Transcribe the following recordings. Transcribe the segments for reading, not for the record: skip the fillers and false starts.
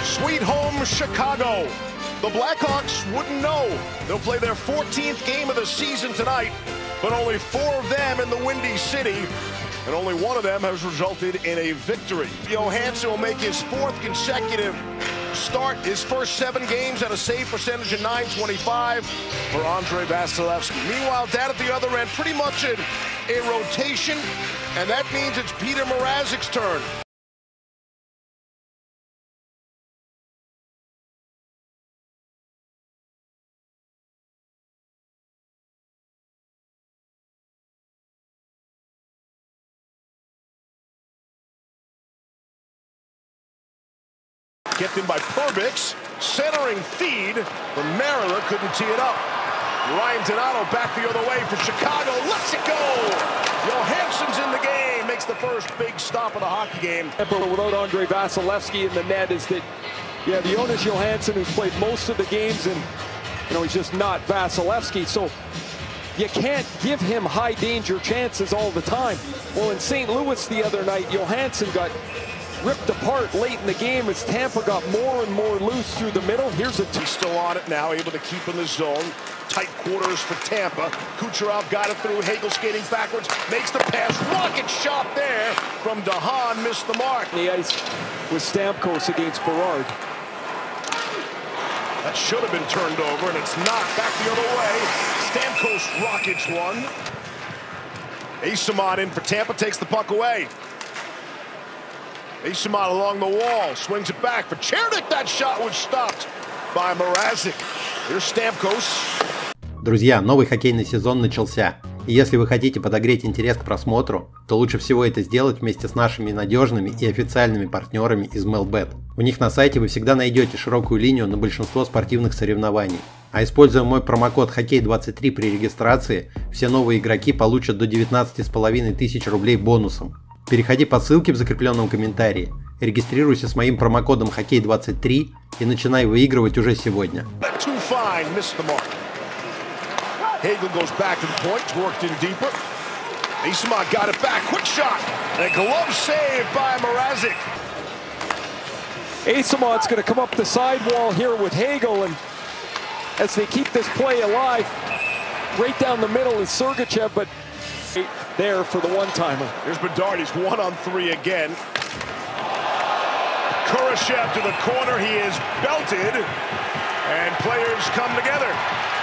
Sweet home Chicago. The Blackhawks wouldn't know. They'll play their 14th game of the season tonight, but only 4 of them in the Windy City, and only 1 of them has resulted in a victory. Johansson will make his 4th consecutive start, his first 7 games at a save percentage of .925 for Andrei Vasilevskiy. Meanwhile, down at the other end, pretty much a rotation, and that means it's Peter Mrazek's turn. Kept in by Perbix, centering feed from Mariner, couldn't tee it up. Ryan Donato back the other way for Chicago, lets it go! Johansson's in the game, makes the first big stop of the hockey game. Without Andrei Vasilevskiy in the net is that you have Jonas Johansson, who's played most of the games, and he's just not Vasilevskiy, so you can't give him high danger chances all the time. Well, in St. Louis the other night, Johansson got ripped apart late in the game as Tampa got more and more loose through the middle. He's still on it now, able to keep in the zone. Tight quarters for Tampa. Kucherov got it through. Hagel skating backwards, makes the pass. Rocket shot there from DeHaan, missed the mark. The ice with Stamkos against Berard. That should have been turned over, and it's not. Back the other way. Stamkos rockets one. Eyssimont in for Tampa, takes the puck away. Eyssimont along the wall, swings it back for Chernik. That shot was stopped by Mrazek. Here's Stamkos. Друзья, новый хоккейный сезон начался. И если вы хотите подогреть интерес к просмотру, то лучше всего это сделать вместе с нашими надежными и официальными партнерами из MLBet. У них на сайте вы всегда найдете широкую линию на большинство спортивных соревнований. А используя мой промокод Хоккей23 при регистрации, все новые игроки получат до 19 500 рублей бонусом. Переходи по ссылке в закрепленном комментарии, регистрируйся с моим промокодом Хоккей23 и начинай выигрывать уже сегодня. Hagel goes back to the point, worked in deeper. Eyssimont got it back, quick shot, and a glove save by Mrazek. Eyssimont going to come up the sidewall here with Hagel, and as they keep this play alive, right down the middle is Sergachev, but there for the one-timer. Here's Bedard, he's 1-on-3 again. Kurashev to the corner, he is belted, and players come together.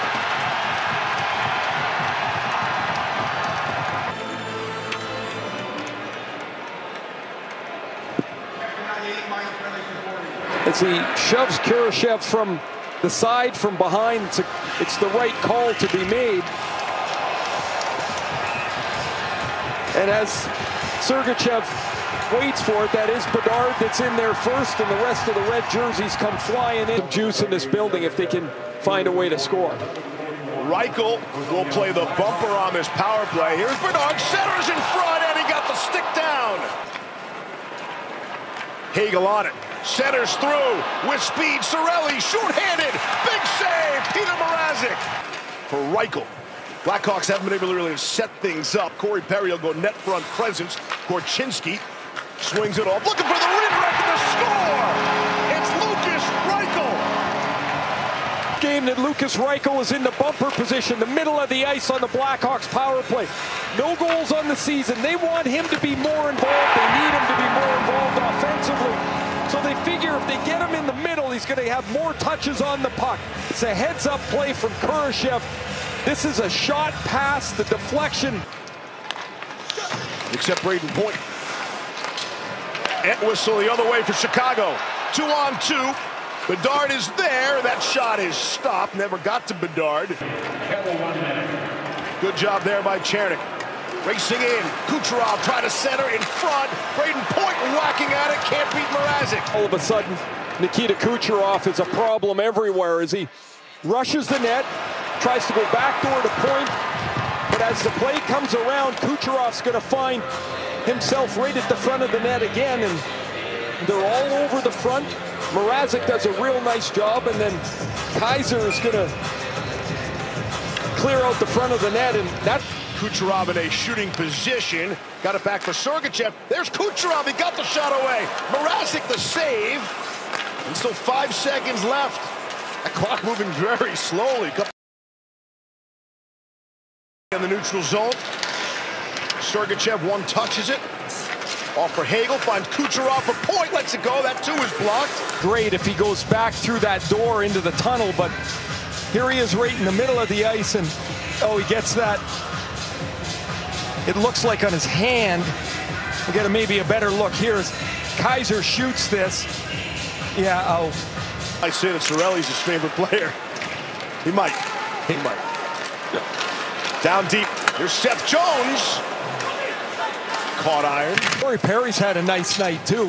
As he shoves Kurashev from the side, from behind, it's the right call to be made. And as Sergachev waits for it, that is Bedard that's in there first, and the rest of the red jerseys come flying in. Juice in this building if they can find a way to score. Reichel will play the bumper on this power play. Here's Bedard, centers in front, and he got the stick down. Hagel on it. Centers through with speed. Cirelli short-handed. Big save. Peter Mrazek for Reichel. Blackhawks haven't been able to really set things up. Corey Perry will go net front presence. Korchinski swings it off. Looking for the redirect and the score. It's Lukas Reichel. Game that Lukas Reichel is in the bumper position, the middle of the ice on the Blackhawks power play. No goals on the season. They want him to be more involved. They need him to be more involved offensively. So they figure if they get him in the middle, he's going to have more touches on the puck. It's a heads-up play from Kurashev. This is a shot past the deflection. Except Braden Point. Entwistle the other way for Chicago. 2-on-2. Bedard is there. That shot is stopped. Never got to Bedard. Good job there by Chernik. Racing in, Kucherov trying to center in front. Braden Point whacking at it, can't beat Mrazek. All of a sudden, Nikita Kucherov is a problem everywhere as he rushes the net, tries to go backdoor to Point, but as the play comes around, Kucherov's going to find himself right at the front of the net again, and they're all over the front. Mrazek does a real nice job, and then Kaiser is going to clear out the front of the net, and that. Kucherov in a shooting position. Got it back for Sergachev. There's Kucherov. He got the shot away. Mrazek the save. And still 5 seconds left. That clock moving very slowly. In the neutral zone. Sergachev one touches it. Off for Hagel, finds Kucherov for point, lets it go. That too is blocked. Great if he goes back through that door into the tunnel, but here he is right in the middle of the ice, and oh, he gets that. It looks like on his hand. We'll get maybe a better look here as Kaiser shoots this. Yeah, oh. I say that Cirelli's his favorite player. He might. Down deep. Here's Seth Jones. Caught iron. Corey Perry's had a nice night too.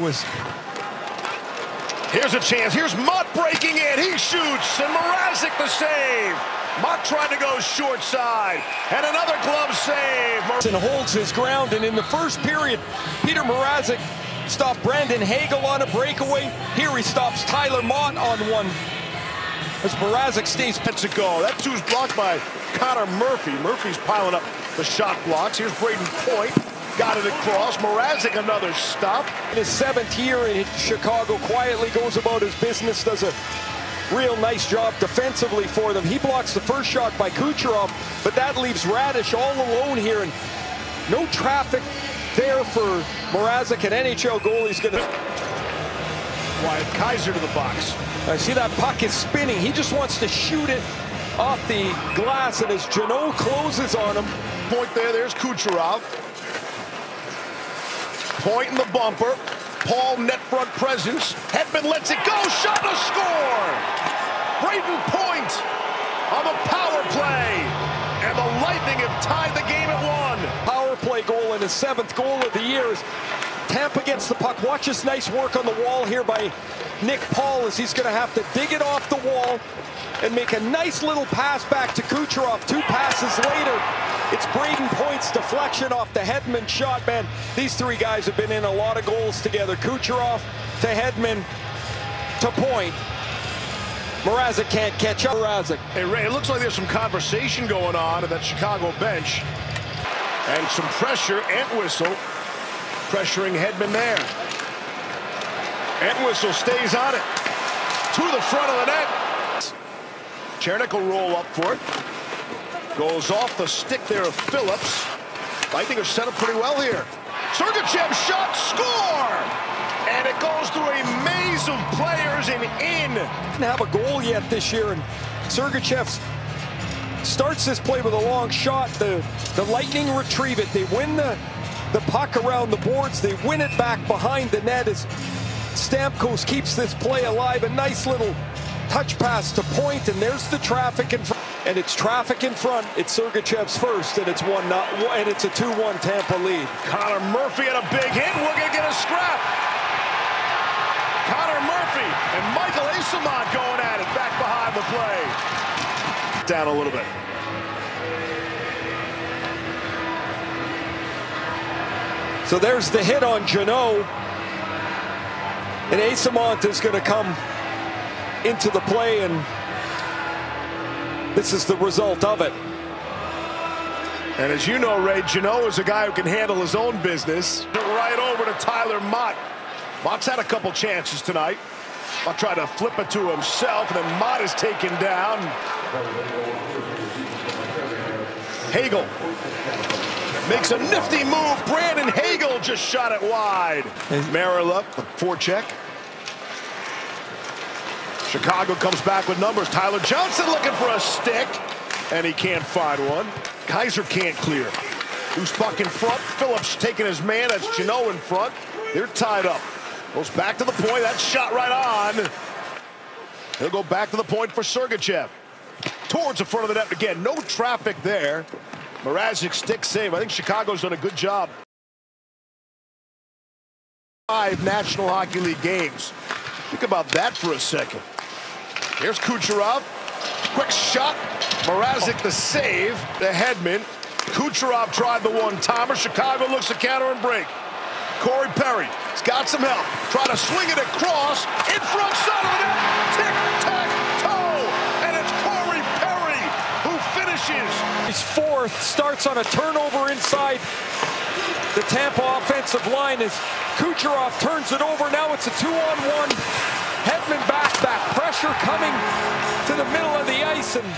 Here's a chance. Here's Mott breaking in. He shoots, and Mrazek the save. Mott trying to go short side, and another glove save. And holds his ground, and in the first period, Peter Mrazek stopped Brandon Hagel on a breakaway. Here he stops Tyler Mott on one. As Mrazek stays. Lets it go. That two's blocked by Connor Murphy. Murphy's piling up the shot blocks. Here's Braden Point. Got it across. Mrazek another stop. In his 7th year in Chicago, quietly goes about his business, does a real nice job defensively for them. He blocks the first shot by Kucherov, but that leaves Radish all alone here, and no traffic there for Mrazek, an NHL goalie's going to... Wyatt Kaiser to the box. I see that puck is spinning. He just wants to shoot it off the glass, and as Jeannot closes on him. Point there. There's Kucherov. Point in the bumper. Paul net front presence. Hedman lets it go. Shot to score. Braden Point on the power play. And the Lightning have tied the game at 1. Power play goal and his 7th goal of the year as Tampa gets the puck. Watch this nice work on the wall here by Nick Paul as he's going to have to dig it off the wall and make a nice little pass back to Kucherov. 2 passes later, it's Braden Point's deflection off the Hedman shot. Man, these 3 guys have been in a lot of goals together. Kucherov to Hedman to Point. Mrazek can't catch up. Mrazek. Hey, Ray, it looks like there's some conversation going on at that Chicago bench. And some pressure. Entwistle pressuring Hedman there. Entwistle stays on it. To the front of the net. Chernik will roll up for it. Goes off the stick there of Phillips. Lightning are set up pretty well here. Sergachev shot, score! And it goes through a maze of players and in. Didn't have a goal yet this year, and Sergachev starts this play with a long shot. The Lightning retrieve it. They win the puck around the boards. They win it back behind the net as Stamkos keeps this play alive. A nice little touch pass to Point, and there's the traffic in front. And it's traffic in front. It's Sergachev's first, and it's 1-0, and it's a 2-1 Tampa lead. Connor Murphy had a big hit. We're gonna get a scrap. Connor Murphy and Michael Eyssimont going at it back behind the play. Down a little bit. So there's the hit on Jeannot, and Eyssimont is going to come into the play, and this is the result of it. And as you know, Ray, Jeannot is a guy who can handle his own business. Right over to Tyler Mott. Mott's had a couple chances tonight. Mott tried to flip it to himself, and then Mott is taken down. Hagel makes a nifty move. Brandon Hagel just shot it wide. Marilla, forecheck. Chicago comes back with numbers. Tyler Johnson looking for a stick, and he can't find one. Kaiser can't clear. Loose puck in front. Phillips taking his man. That's Jeannot in front. They're tied up. Goes back to the point. That shot right on. He'll go back to the point for Sergachev. Towards the front of the net again. No traffic there. Mrazek stick save. I think Chicago's done a good job. 5 National Hockey League games. Think about that for a second. Here's Kucherov. Quick shot. Mrazek the save. The Hedman. Kucherov tried the one-timer. Chicago looks to counter and break. Corey Perry has got some help. Try to swing it across. In front side of the net. Tic-tac-toe. And it's Corey Perry who finishes. He's 4th. Starts on a turnover inside the Tampa offensive line as Kucherov turns it over. Now it's a 2-on-1. Hedman back. pressure coming to the middle of the ice, and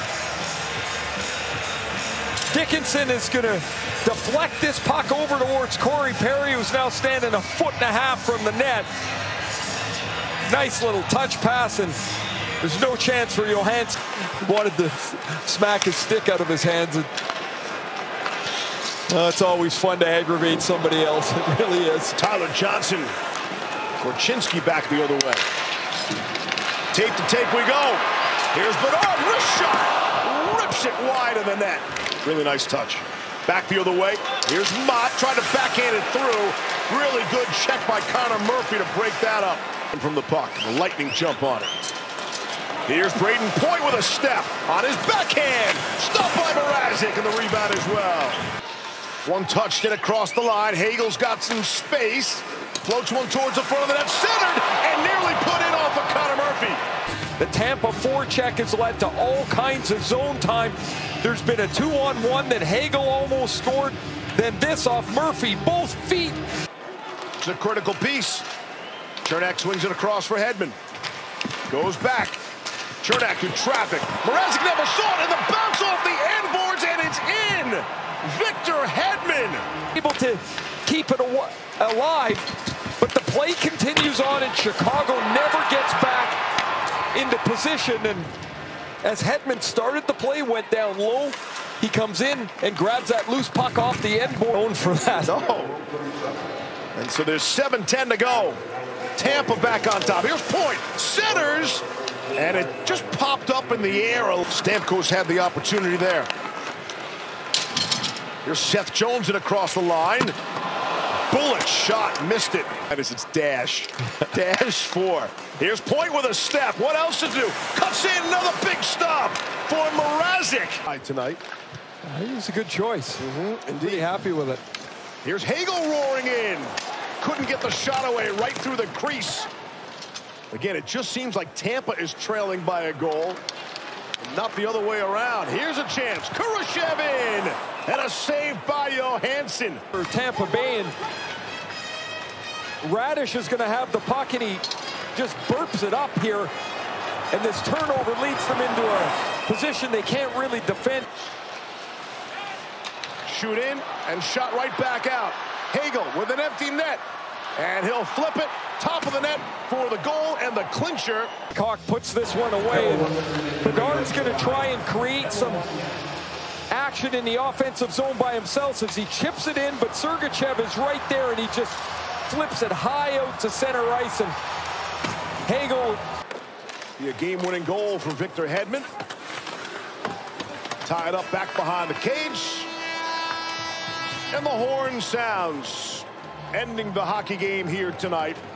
Dickinson is going to deflect this puck over towards Corey Perry, who's now standing 1.5 feet from the net. Nice little touch pass, and there's no chance for Johansson. Wanted to smack his stick out of his hands. And it's always fun to aggravate somebody else. It really is. Tyler Johnson. Korchinski back the other way. Tape to tape we go. Here's Bedard. Wrist shot. Rips it wide of the net. Really nice touch. Back the other way. Here's Mott trying to backhand it through. Really good check by Connor Murphy to break that up. From the puck. The lightning jump on it. Here's Braden Point with a step on his backhand. Stopped by Mrazek, and the rebound as well. One touch, get across the line. Hagel's got some space. Floats one towards the front of the net. Centered and nearly put in off of Connor Murphy. The Tampa forecheck has led to all kinds of zone time. There's been a 2-on-1 that Hagel almost scored. Then this off Murphy, both feet. It's a critical piece. Cernak swings it across for Hedman. Goes back. Cernak in traffic. Mrazek never saw it, and the bounce off the end boards, and it's in. Victor Hedman. Able to keep it alive, but the play continues on, and Chicago never gets back into position. And as Hedman started the play, went down low, he comes in and grabs that loose puck off the end board. Known for that. No. And so there's 7:10 to go. Tampa back on top. Here's Point. Centers. And it just popped up in the air. Stamkos had the opportunity there. Here's Seth Jones in across the line. Bullet shot. Missed it. That is its dash. Dash 4. Here's Point with a step. What else to do? Cuts in another big stop for Mrazek. Tonight. He was a good choice. Indeed. Really happy with it. Here's Hagel roaring in. Couldn't get the shot away, right through the crease. Again, it just seems like Tampa is trailing by a goal, not the other way around. Here's a chance. Kurashev in, and a save by Johansson. For Tampa Bay, and Radish is going to have the puck, and he just burps it up here. And this turnover leads them into a position they can't really defend. Shoot in, and shot right back out. Hagel with an empty net. And he'll flip it, top of the net for the goal and the clincher. Cock puts this one away, and Bedard's going to try and create some action in the offensive zone by himself as he chips it in, but Sergachev is right there, and he just flips it high out to center ice, and Hagel. Be a game-winning goal for Victor Hedman. Tied up back behind the cage. And the horn sounds, ending the hockey game here tonight.